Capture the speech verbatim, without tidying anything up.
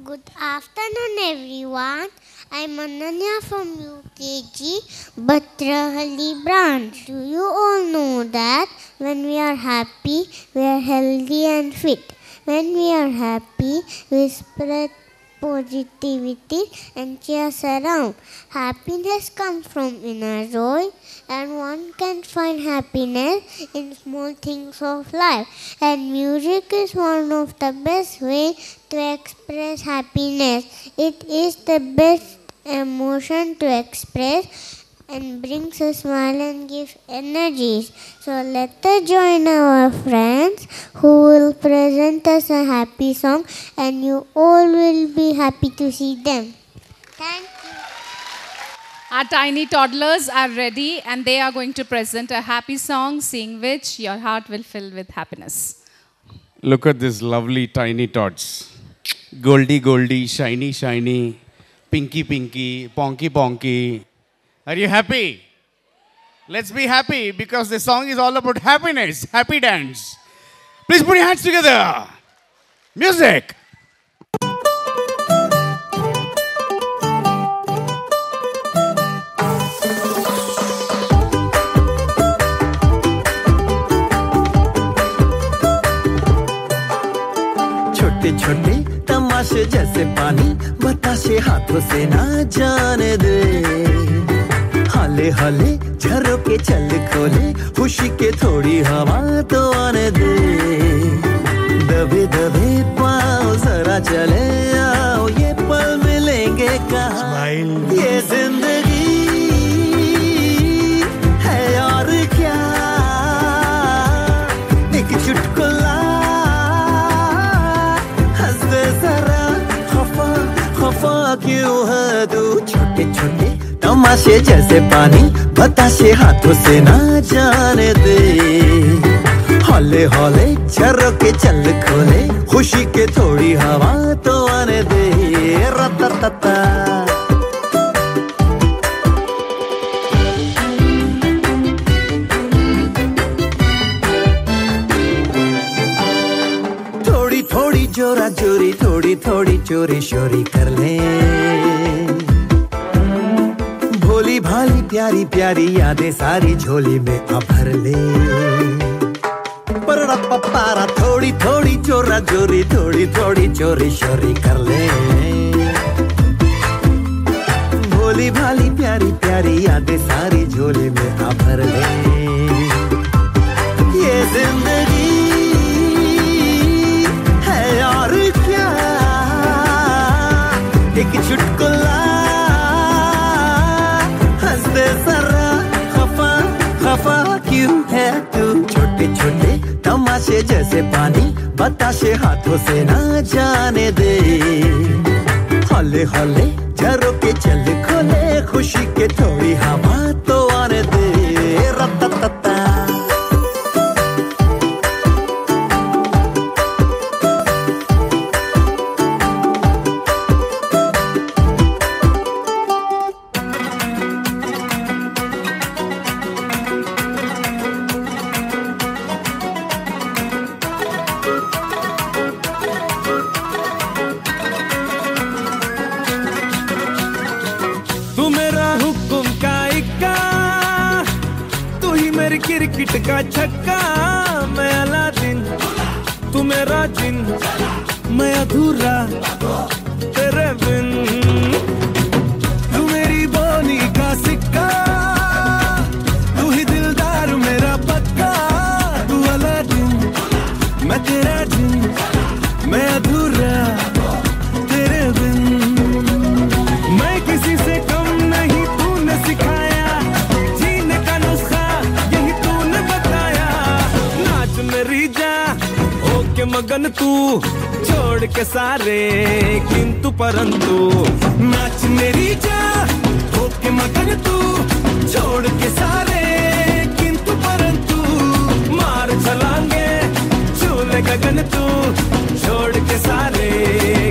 Good afternoon, everyone. I'm Ananya from U K G, Batrahali branch. Do you all know that when we are happy, we are healthy and fit? When we are happy, we spread positivity and cheers around. Happiness comes from inner joy, and one can find happiness in small things of life. And music is one of the best ways to express happiness. It is the best emotion to express and brings a smile and gives energies. So let us join our friends who will present us a happy song, and you all will be happy to see them. Thank you. Our tiny toddlers are ready and they are going to present a happy song, seeing which your heart will fill with happiness. Look at this lovely tiny tots. Goldie, goldie, shiny, shiny, pinky, pinky, ponky, ponky. Are you happy? Let's be happy because the song is all about happiness. Happy dance. Please put your hands together. Music. छोटे छोटे तमाशे जैसे पानी बताशे हाथों से ना जाने दे हाले हाले झरोके चल खोले खुशी के थोड़ी हवा तो आने दे दबे दबे पाँव जरा चले आओ ये पल मिलेंगे कहाँ ये जिंदगी है और क्या एक चुटकुला खफा क्यों है तू छोटे छोटे तमाशे जैसे पानी बताशे हाथों से ना जाने दे हौले हौले झरोके चल खोले खुशी के थोड़ी हवा तो आने दे रततता थोड़ी थोड़ी जोरा जोरी थोड़ी थोड़ी चोरी शोरी कर ले भोली भाली प्यारी प्यारी यादें सारी झोली में आ भर ले परड़ा पपारा थोड़ी थोड़ी चोरा जोरी थोड़ी थोड़ी चोरी शोरी कर ले भोली भाली प्यारी प्यारी यादें सारी झोली में आ भर ले ये जिंदगी और क्या एक चुटकुला हंस दे जरा खफा खफा क्यों है तू छोटे छोटे तमाशे जैसे पानी बताशे हाथों से ना जाने दे हौले हौले झरोके चल खोले खुशी के थोड़ी हवा तो आने दे रततता क्रिकेट का छक्का मैं अलादीन तू मेरा जिन मैं अधूरा तेरे बिन तू मेरी बोली का सिक्का तू ही दिलदार मेरा पक्का तू अलादीन मैं तेरा जिन मैं अधूरा तेरे बिन मैं किसी से कम नहीं तूने सिखाया जीने का नुस्खा मेरी जा होके मगन तू छोड़ के सारे किंतु परंतु नाच मेरी जा होके मगन तू छोड़ के सारे किंतु परंतु मार छलांगे झूले गगन तू छोड़ के सारे